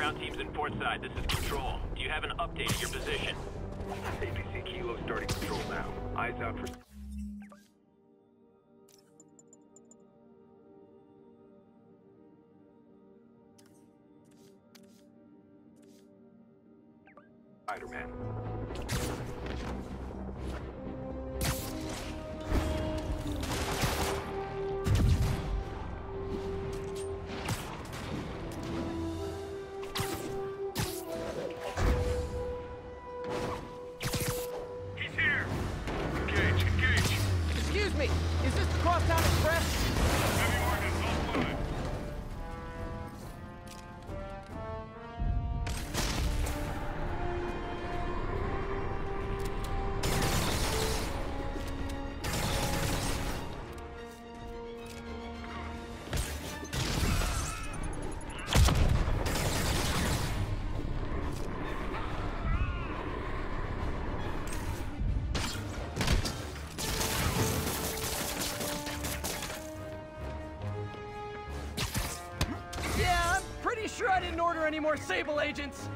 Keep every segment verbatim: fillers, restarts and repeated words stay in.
ground teams in port side. This is Control. Do you have an update of your position? A P C Kilo starting control now. Eyes out for... Spider-Man. Sure I didn't order any more Sable agents.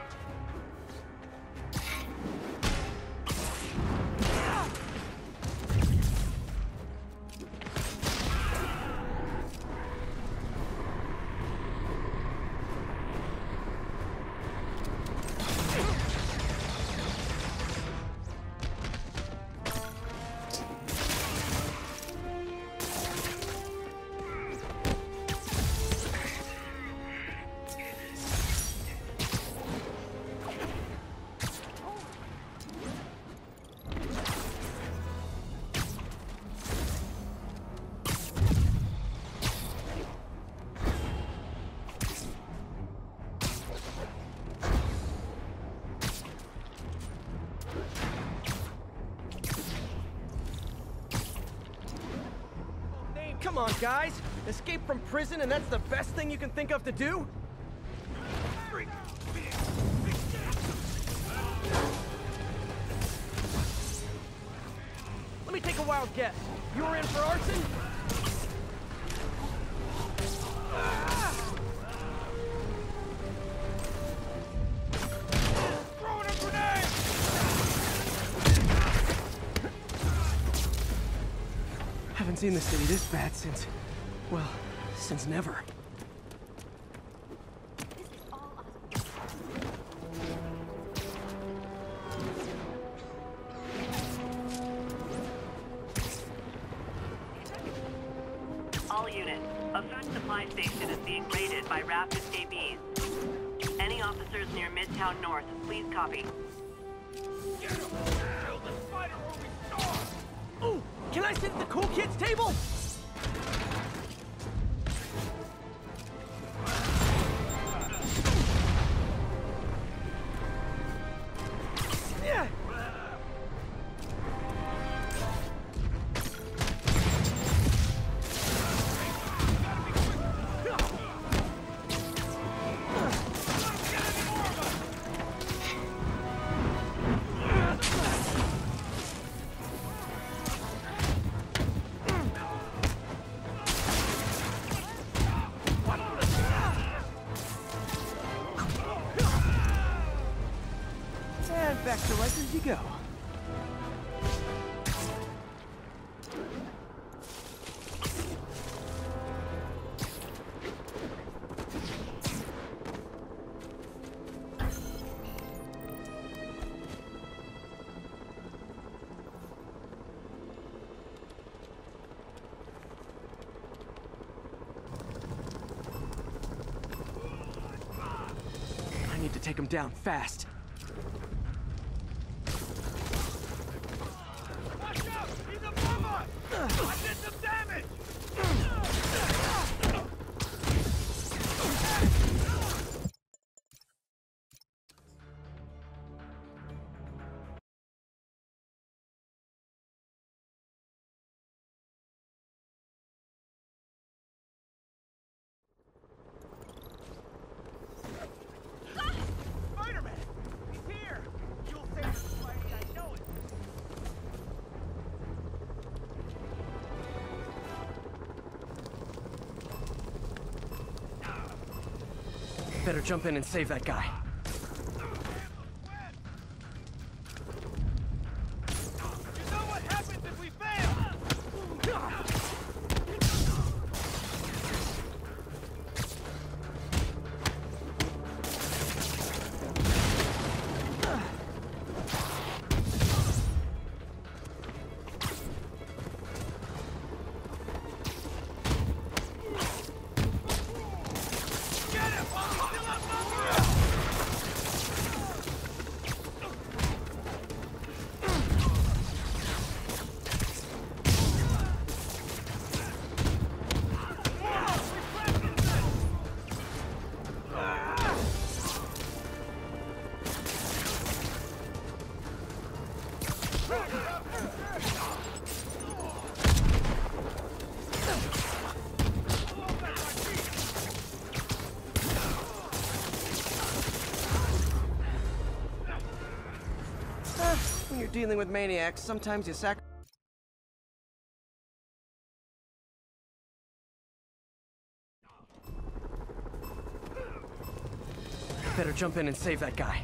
Come on, guys! Escape from prison and that's the best thing you can think of to do? Let me take a wild guess. You were in for arson? Throwing a grenade! Haven't seen the city this bad since, well, since never. All units, a food supply station is being raided by Raft escapees. Any officers near Midtown North, please copy. Get him! Kill the spider or we starve! Ooh! Can I sit at the cool kids table? Yeah! Back to life as you go. I need to take him down fast. I did some damage! Spider-Man! He's here! You'll save us, Spidey, I know it! Better jump in and save that guy. You know what happens if we fail? When you're dealing with maniacs, sometimes you sac- Better jump in and save that guy.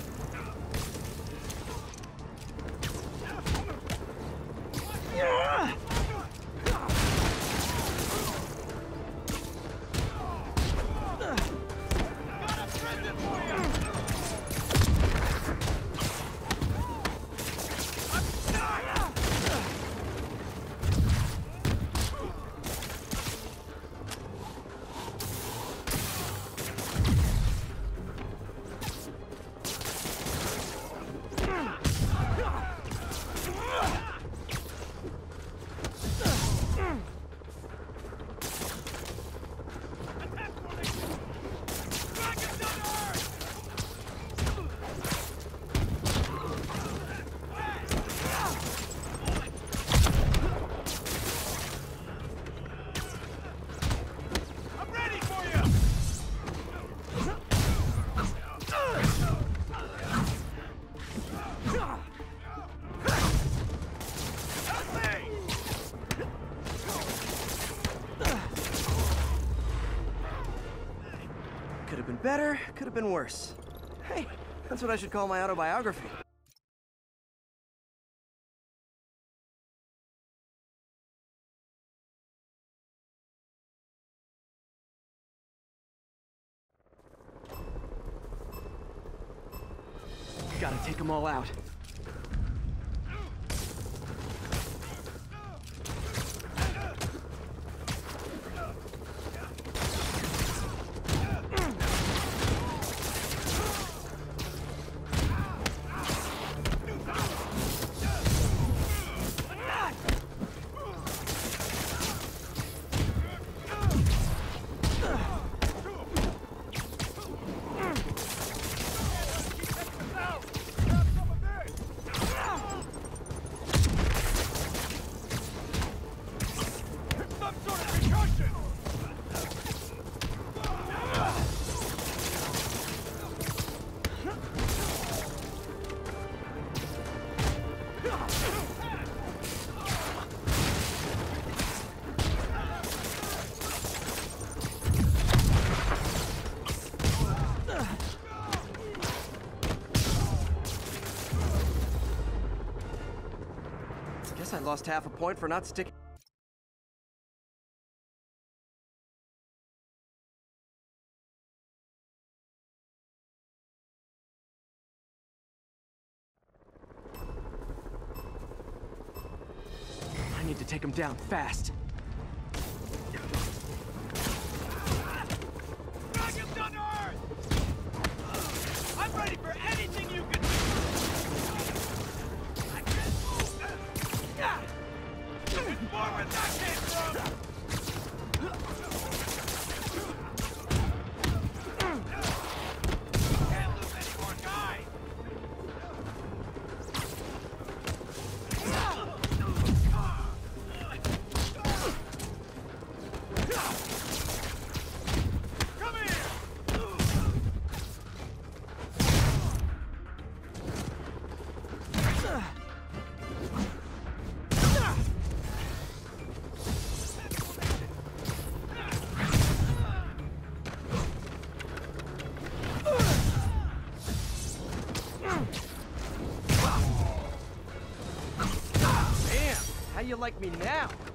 Could have been better, could have been worse. Hey, that's what I should call my autobiography. Gotta take them all out. Guess I lost half a point for not sticking. I need to take him down fast. Dragons on Earth! I'm ready for anything you can do! I can't move! Yeah! It's more where that came from! Can't lose any more guys! How you like me now?